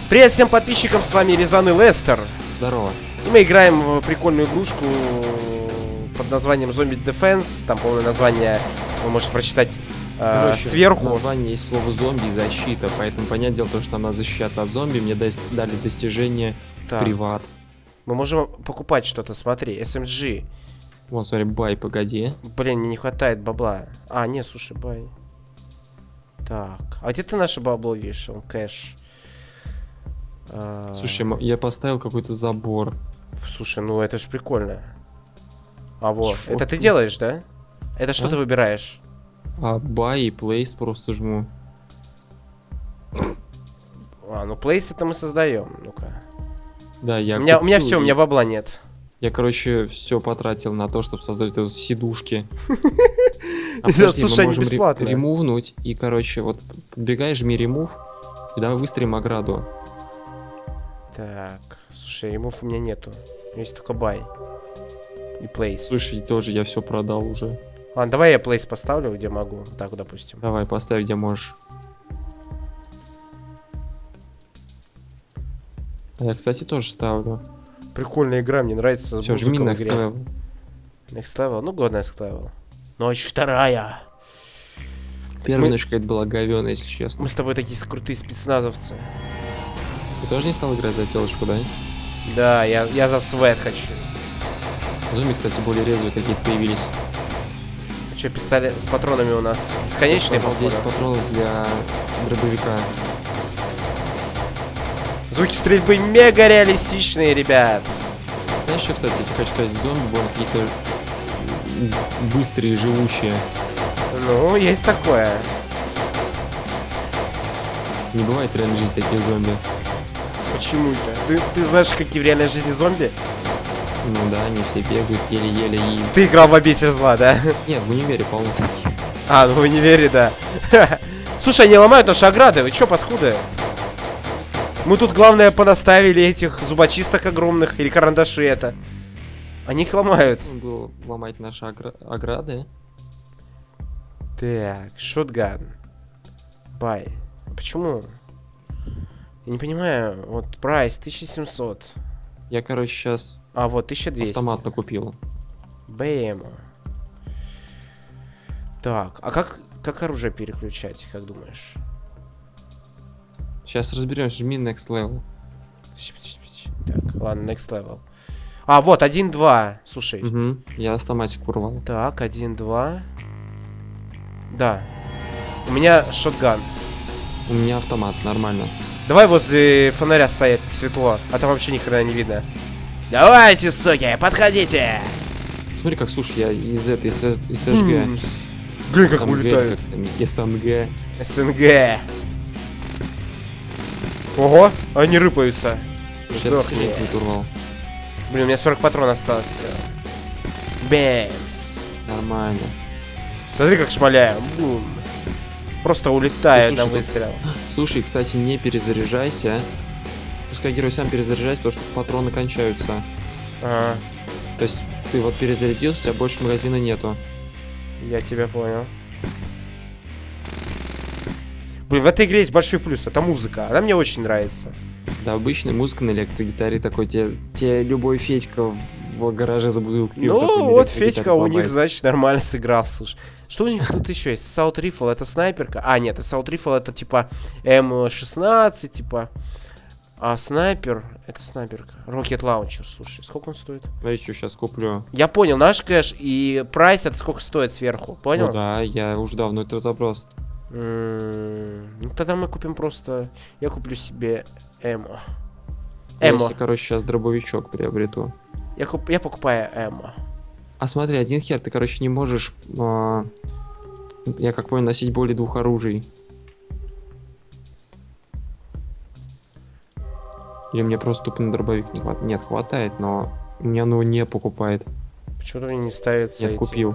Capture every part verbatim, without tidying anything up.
Привет всем подписчикам, с вами Рязан и Лестер. Здорово. И мы играем в прикольную игрушку под названием Zombie Defense. Там полное название вы можете прочитать э, Короче, сверху. в названии есть слово зомби и защита, поэтому понятное дело, то, что нам надо защищаться от зомби. Мне дали достижение Так. приват. Мы можем покупать что-то, смотри, эс эм джи. Вон, смотри, бай, погоди. Блин, мне не хватает бабла. А, нет, слушай, бай. Так, а где ты наше бабло видишь? Он кэш. А... Слушай, я поставил какой-то забор. Слушай, ну это ж прикольно. А вот, Чего это ты тут? делаешь, да? Это что А? ты выбираешь? А бай и плейс просто жму. А, ну плейс это мы создаем. Ну-ка. Да, я У меня, у меня купил все, у и- меня бабла нет. Я, короче, все потратил на то, чтобы создать вот сидушки. А Да, подожди, мы слушай, они можем ре- бесплатно. ремувнуть. И, короче, вот подбегаешь, жми ремув. И давай выстроим ограду. Так, слушай, ремов у меня нету. У меня есть только бай. И плейс. Слушай, тоже я все продал уже. Ладно, давай я плейс поставлю, где могу. Так, допустим. Давай, поставь, где можешь. А я, кстати, тоже ставлю. Прикольная игра, мне нравится. Все, музыка жми в next игре. level. Next level, ну god next level. Ночь вторая. Первая Мы- ночь какая-то была говёная, если честно. Мы с тобой такие крутые спецназовцы. Ты тоже не стал играть за телочку, да? Да, я, я за свет хочу. Зомби, кстати, более резвые какие-то появились. Че, пистолет с патронами у нас бесконечные, Продал походу? десять патронов для дробовика. Звуки стрельбы мега реалистичные, ребят. Знаешь, что, кстати, я тебе хочу сказать, зомби более какие-то м, быстрые, живучие. Ну, есть такое. Не бывает в реальной жизни таких зомби. Почему-то. Ты, ты знаешь, какие в реальной жизни зомби? Ну да, они все бегают еле-еле и... Ты играл в обитель зла, да? Нет, в универе полно таких. А, ну в универе, да. Слушай, они ломают наши ограды, вы чё, паскуды? Мы тут, главное, понаставили этих зубочисток огромных, или карандаши это. Они их ломают. Смысл было ломать наши огра- ограды. Так, шотган. Бай. Почему? Я не понимаю. Вот, прайс тысяча семьсот. Я, короче, сейчас А, вот, тысяча двести. автомат накупил. Бэм. Так, а как, как оружие переключать, как думаешь? Сейчас разберемся, жми next level. Так, ладно, next level. А, вот, один два. Слушай. Угу, я автоматик урвал. Так, один два. Да. У меня шотган. У меня автомат, нормально. Давай возле фонаря стоять, светло. А там вообще ни хрена не видно. Давайте, суки, подходите! Смотри, как, слушай, я из этой из эс эс джи. М, Блин, как СНГ, улетают. как там, эс эн гэ. СНГ. Ого, они рыпаются. Слушай, я Сдохни. достижение не урвал. Блин, у меня сорок патронов осталось. Бэмс. Нормально. Смотри, как шмаляю. Бум. Просто улетает Ну, слушай, на тут- выстрел. Слушай, кстати, не перезаряжайся. Пускай герой сам перезаряжается, потому что патроны кончаются. Ага, То есть ты вот перезарядился, у тебя больше магазина нету. я тебя понял. Блин, в этой игре есть большой плюс. Это музыка. Она мне очень нравится. Да, обычная музыка на электрогитаре такой, тебе, тебе любой Федька в гараже за бутылкой пива такой Ну, на вот электрогитаре Федька у них, сломает. значит, нормально сыграл, слушай. Что у них тут еще есть? Assault Rifle, это снайперка. А, нет, Assault Rifle это типа эм шестнадцать, типа. А снайпер, это снайперка. Rocket Launcher, слушай, сколько он стоит? Смотри, что сейчас куплю. Я понял, наш кэш и прайс это сколько стоит сверху, понял? Ну да, я уже давно это разобрался. М, Ну тогда мы купим просто... Я куплю себе эмо. Я Эмо. себе, короче, сейчас дробовичок приобрету. Я, куп... я покупаю эмо. А смотри, один хер, ты, короче, не можешь, а, я как понял, носить более двух оружий. Или мне просто тупо на дробовик не хватает? Нет, хватает, но у меня оно не покупает. Почему-то мне не ставится Нет, эти- купил.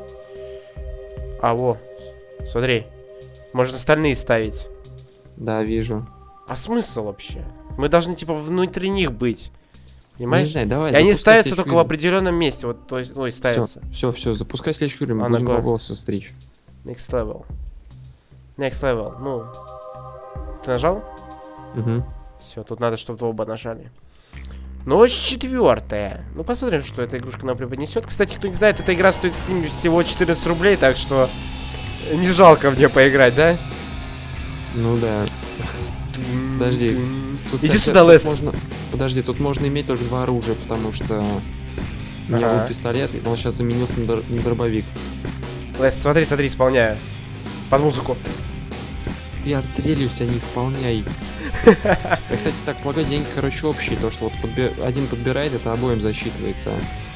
А, во. Смотри. Можно остальные ставить. Да, вижу. А смысл вообще? Мы должны типа внутри них быть. Понимаешь? Не знаю, давай. И они запускай ставятся следующую только в игру. определенном месте. Вот, то есть, ой, ставятся. Все, все, запускай следующую игру, мы А, будем ну-ка. по голосу стричь. Next level. Next level. Ну. Ты нажал? Угу. Все, тут надо, чтобы оба нажали. Ночь четвертая. Ну, посмотрим, что эта игрушка нам преподнесет. Кстати, кто не знает, эта игра стоит в Steam всего четырнадцать рублей, так что не жалко мне поиграть, да? Ну да. Подожди. Тут, Иди кстати, сюда, тут Лест. можно... Подожди, тут можно иметь только два оружия, потому что у меня Ага. был пистолет, и он сейчас заменился на, др- на дробовик. Лест, смотри, смотри, исполняю. Под музыку. Ты отстреливайся, не исполняй. Я, кстати, так полагаю, деньги, короче, общие. То, что вот подби- один подбирает, это обоим засчитывается.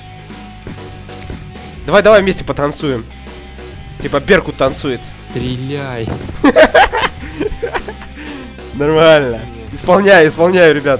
Давай, давай вместе потанцуем. Типа Беркут танцует. Стреляй. Нормально. Исполняю, исполняю, ребят.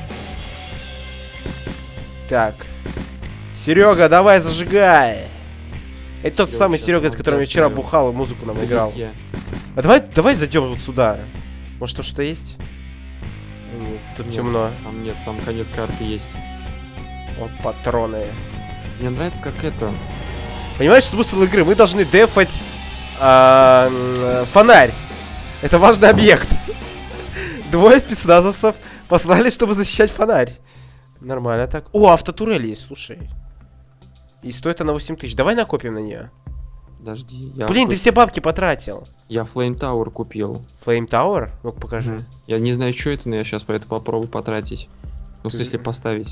Так. Серега, давай зажигай. Это тот Серёга самый щас Серега, нам с которым я даст вчера её. бухал и музыку нам играл. Вдалеке. А давай, давай зайдем вот сюда. Может, там что-то есть? Нет, тут Нет, темно. Там нет, там конец карты есть. О, патроны. Мне нравится, как это. Понимаешь, смысл игры? Мы должны дефать а, м, фонарь. Это важный объект. Двое спецназовцев послали, чтобы защищать фонарь. Нормально так. О, автотурель есть, слушай. И стоит она восемь тысяч. Давай накопим на нее. Подожди. Я Блин, ты все бабки потратил. Я Flame Tower купил. Flame Tower? Ну-ка покажи. Мгм. Я не знаю, что это, но я сейчас по это попробую потратить. Ну, в смысле, Мгм. поставить.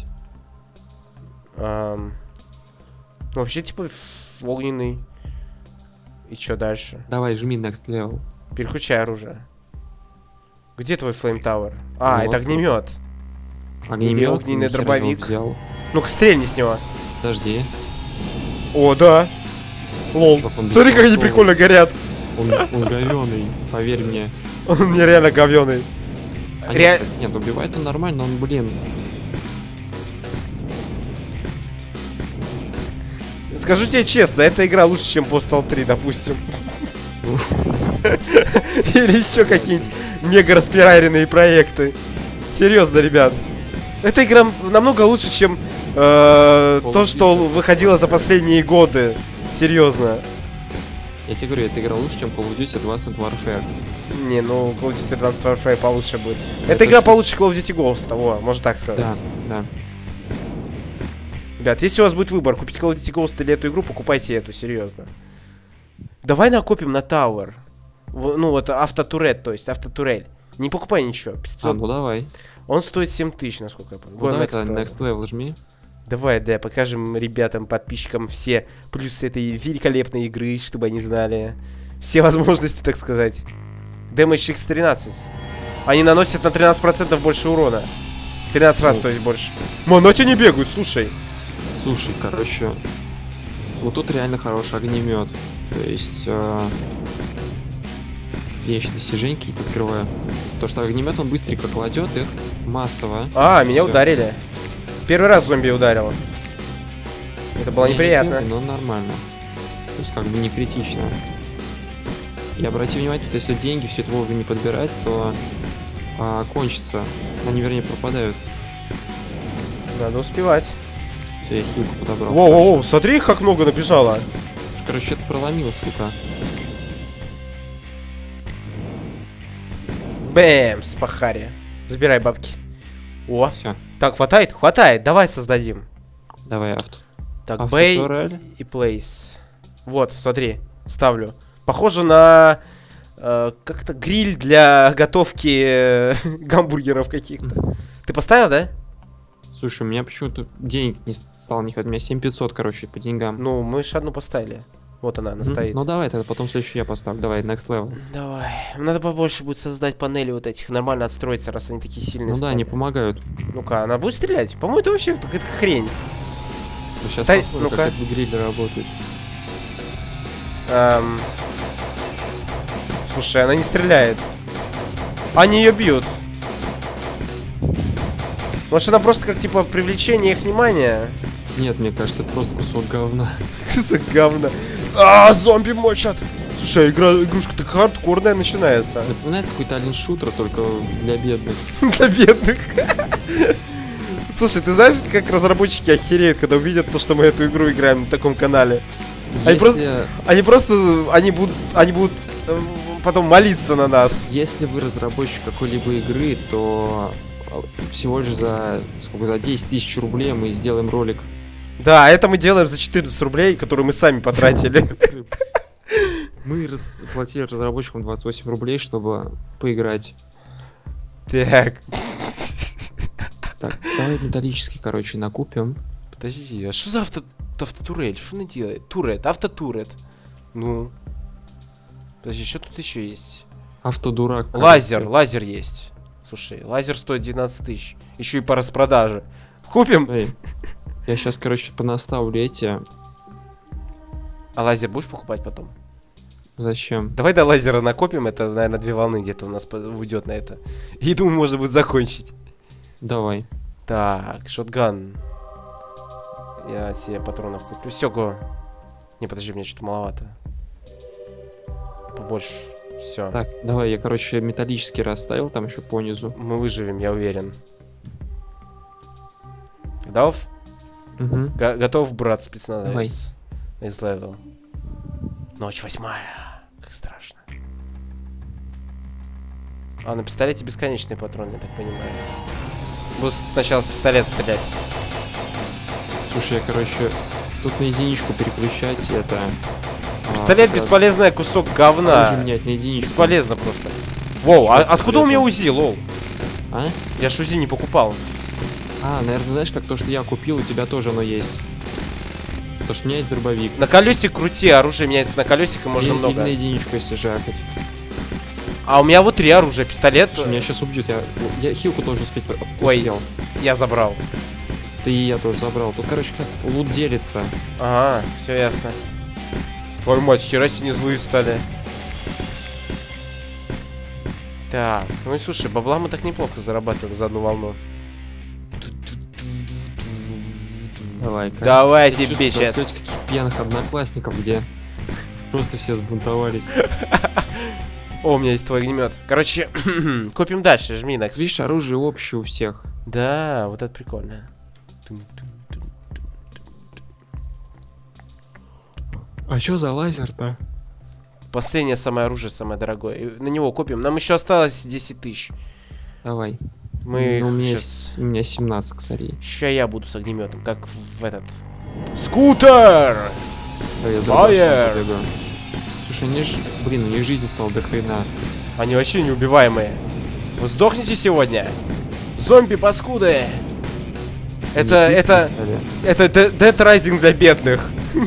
Ам, Ну, вообще, типа, ф- огненный. И что дальше? Давай, жми next level. Переключай оружие. Где твой Flame Tower? А, Ну, это вот огнемет. Огнемет. огненный нихера дробовик. его взял. Ну-ка, стрельни с него. Подожди. О, да. Лол. Чё, он Смотри, как они беспонтовый. прикольно горят. Он, он говёный, поверь мне. Он нереально говёный. А Ре- нет, кстати, нет, убивает он нормально, но он, блин. Скажу тебе честно, эта игра лучше, чем Postal три, допустим. Или еще какие-нибудь мега распиаренные проекты. Серьезно, ребят. Эта игра намного лучше, чем э, то, что выходило за последние годы. Серьезно. Я тебе говорю, эта игра лучше, чем Call of Duty Advanced Warfare. Не, ну Call of Duty Advanced Warfare получше будет. Эта Это игра шут- получше Call of Duty Ghost, во, можно так сказать. Да, да. Ребят, если у вас будет выбор, купить Call of Duty Ghost или эту игру, покупайте эту, серьезно. Давай накопим на Tower. В- ну, вот автотурет, то есть автотурель. Не покупай ничего. А, пятьсот. ну давай. Он стоит семь тысяч, насколько я понял. Ну Go давай next тогда level. next level жми. Давай, да, покажем ребятам, подписчикам все плюсы этой великолепной игры, чтобы они знали. Все возможности, так сказать. Damage икс тринадцать. Они наносят на тринадцать процентов больше урона. тринадцать раз, Ну. то есть больше. Монати не бегают, слушай. Слушай, короче, вот тут реально хороший огнемет. То есть э, я еще достижения какие-то открываю. То, что огнемет он быстренько кладет их массово. А, меня Всё. ударили. Первый раз зомби ударил. Это было Не, не неприятно. первый, но нормально. То есть как бы не критично. И обрати внимание, то если деньги все это вовремя не подбирать, то а, кончится. Они, вернее, пропадают. Надо успевать. Я хилку подобрал. Воу-воу-воу, смотри, как много набежало. Короче, это проломил, сука. Бэм, спахари. Забирай бабки. О, Все, так, хватает? Хватает, давай создадим. давай авто. Так, Авто бэй турель. и place. Вот, смотри, ставлю. Похоже на э, как-то гриль для готовки э, гамбургеров каких-то. Ты поставил, да? Слушай, у меня почему-то денег не стало не хватать. У меня семь тысяч пятьсот, короче, по деньгам. Ну, мы же одну поставили. Вот она, она Мгм. стоит. Ну давай, тогда потом следующую я поставлю. Давай, next level. Давай. Надо побольше будет создать панели вот этих. Нормально отстроиться, раз они такие сильные. Ну да, стали. они помогают. Ну-ка, она будет стрелять? По-моему, это вообще какая-то хрень. Ну, сейчас Дай- посмотрим, ну-ка. как этот гриль работает. Эм, Слушай, она не стреляет. Они ее бьют. Может, она просто как, типа, привлечение их внимания? Нет, мне кажется, это просто кусок говна. За говно. А, зомби мочат. Слушай, игра, игрушка-то хардкорная начинается. Напоминает какой-то ален-шутер, только для бедных. Для бедных. Слушай, ты знаешь, как разработчики охереют, когда увидят то, что мы эту игру играем на таком канале? Они Если, просто- Они просто, они будут, они будут э, потом молиться на нас. если вы разработчик какой-либо игры, то всего лишь за сколько, за десять тысяч рублей мы сделаем ролик. Да, это мы делаем за четырнадцать рублей, которые мы сами потратили. Мы платили разработчикам двадцать восемь рублей, чтобы поиграть. Так. Так, давай металлический, короче, накупим. Подожди, а что за авто... автотурель? Что она делает? Турет, автотурет. Ну. Подожди, что тут еще есть? Автодурак. Лазер, короче. Лазер есть. Слушай, лазер стоит двенадцать тысяч. Еще и по распродаже. Купим? Эй, я сейчас, короче, понаставлю эти. А лазер будешь покупать потом? Зачем? Давай до лазера накопим, это, наверное, две волны где-то у нас уйдет на это. И думаю, можно будет закончить. Давай. Так, шотган. Я себе патронов куплю. Все, го. Не, подожди, мне что-то маловато. Побольше. Все. Так, давай, я, короче, металлический расставил там еще по низу. Мы выживем, я уверен. Готов? Угу. Готов, брат, спецназовец. Давай. Next level. Ночь восьмая. Как страшно. А, на пистолете бесконечные патроны, я так понимаю. Буду сначала с пистолета стрелять. Слушай, я, короче, тут на единичку переключать это... Пистолет а, бесполезный кусок говна. Менять на единичку. Бесполезно просто. Воу, а откуда у меня УЗИ, лол? А? Я ж УЗИ не покупал. А, наверное, знаешь, как то, что я купил, у тебя тоже оно есть. Потому что у меня есть дробовик. На колесик крути, оружие меняется на колесик, и можно или, много. Или на единичку, если жахать. А у меня вот три оружия, пистолет. Слушай, меня сейчас убьют, я, я хилку тоже успеть Ой, успел. Я забрал. Ты и я тоже забрал. Тут, короче, как лут делится. Ага, все ясно. Твою мать, хера себе не злые стали. Так, ну и слушай, бабла мы так неплохо зарабатываем за одну волну. Давай, давайте тебе сейчас. Каких-то пьяных одноклассников, где просто все сбунтовались. О, у меня есть твой огнемет. Короче, купим дальше, жми на. Видишь, оружие общее у всех. Да, вот это прикольно. А чё за лазер-то? Последнее самое оружие, самое дорогое. На него купим. Нам еще осталось десять тысяч. Давай. Мы ну, у, меня сейчас... у меня семнадцать косарей. Ща я буду с огнеметом, как в этот. Скутер! Фаер! Слушай, они ж, блин, у них жизни стало до хрена. Они вообще неубиваемые. Вы сдохнете сегодня? Зомби-паскуды! Это, это, это, это Dead Rising для бедных.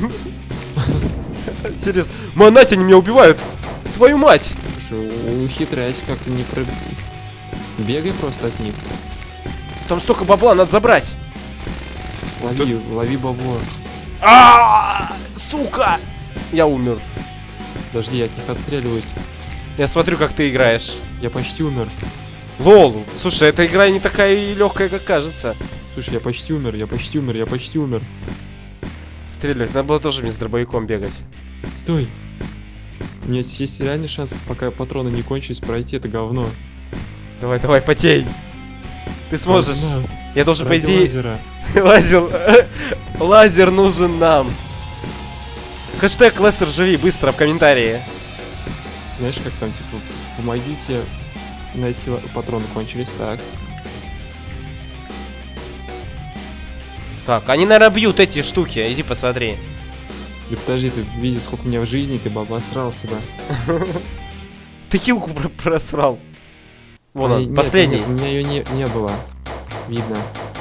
Серьезно. Монать, они меня убивают. Твою мать! Слушай, ухитряйся как-то не про... Бегай просто от них. Там столько бабла, надо забрать. Лови, лови бабло. А, сука! Я умер. Подожди, я от них отстреливаюсь. Я смотрю, как ты играешь. Я почти умер. Лол, слушай, эта игра не такая и легкая, как кажется. Слушай, я почти умер, я почти умер, я почти умер. Стрелять, надо было тоже мне с дробовиком бегать. Стой! У меня есть реальный шанс, пока патроны не кончились, пройти это говно. Давай, давай, потей. Ты сможешь. Я должен, по идее... лазера. Лазер. Лазер нужен нам. Хэштег Лестер живи, быстро в комментарии. Знаешь, как там, типа, помогите найти патроны кончились, так. Так, они, наверное, бьют эти штуки. Иди посмотри. Да подожди, ты видишь, сколько у меня в жизни, ты бы обосрал себя. Ты хилку просрал. Вон а он, нет, последний. Нет, у меня ее не, не было. Видно.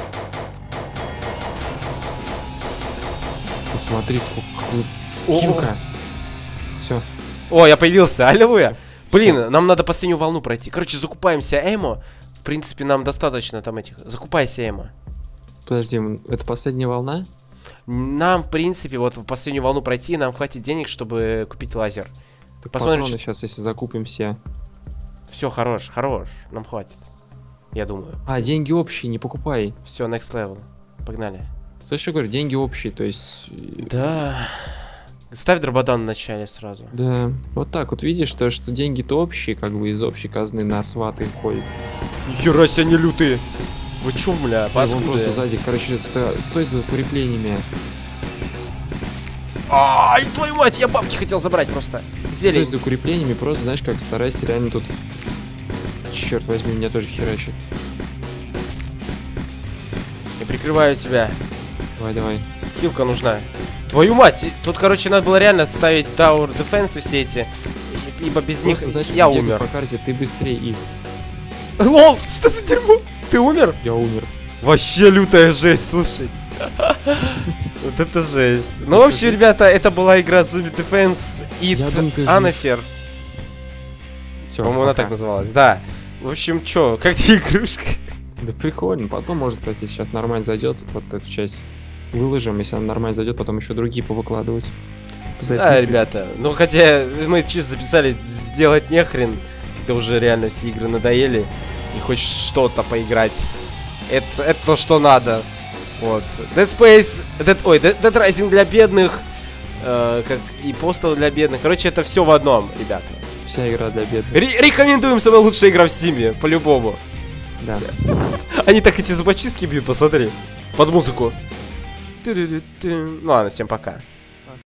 Посмотри, сколько... Хилка. Все. О, я появился, аллилуйя. Блин, Всё. нам надо последнюю волну пройти. Короче, закупаемся эмо. В принципе, нам достаточно там этих. Закупайся эмо. Подожди, это последняя волна? Нам, в принципе, вот в последнюю волну пройти, нам хватит денег, чтобы купить лазер. Так посмотрим, патроны что... сейчас, если закупим все. Все, хорош, хорош. Нам хватит. Я думаю. А, деньги общие, не покупай. Все, next level. Погнали. Слышишь, я говорю, деньги общие, то есть... Да. Ставь дрободан в начале сразу. Да. Вот так вот видишь, то, что деньги-то общие, как бы из общей казны на сваты ходят. Нихера себе они лютые. Вы чё, бля, паскуды? Вон просто сзади, короче, с, стой за укреплениями. Ай, твою мать, я бабки хотел забрать просто. Зелень. Стой за укреплениями, просто, знаешь, как старайся реально тут... Черт возьми, меня тоже херачит. прикрываю тебя. Давай, давай. Хилка нужна. Твою мать! Тут, короче, надо было реально ставить Tower Defense все эти. Ибо без Просто, них знаешь, я бегай умер. по карте, ты быстрее их. Лол, что за дерьмо? Ты умер? Я умер. Вообще лютая жесть, слушай. Вот это жесть. Ну, в общем, ребята, это была игра Zombie Defense It Anafer. По-моему, она так называлась, да. В общем, чё, как тебе игрушка? Да прикольно. Потом, может, кстати, сейчас нормально зайдет. Вот эту часть выложим. Если она нормально зайдет, потом еще другие повыкладывать. Да, ребята. Ну, хотя мы чисто записали сделать нехрен. Когда уже реально все игры надоели. И хочешь что-то поиграть. Это, это то, что надо. Вот. Dead Space, Dead, ой, Dead, Dead Rising для бедных, э, как и Postal для бедных. Короче, это все в одном, ребята. Вся игра для бедных. Ре рекомендуем, самая лучшая игра в Стиме, по-любому. Да. Они так эти зубочистки бьют, посмотри. Под музыку. Ну ладно, всем пока.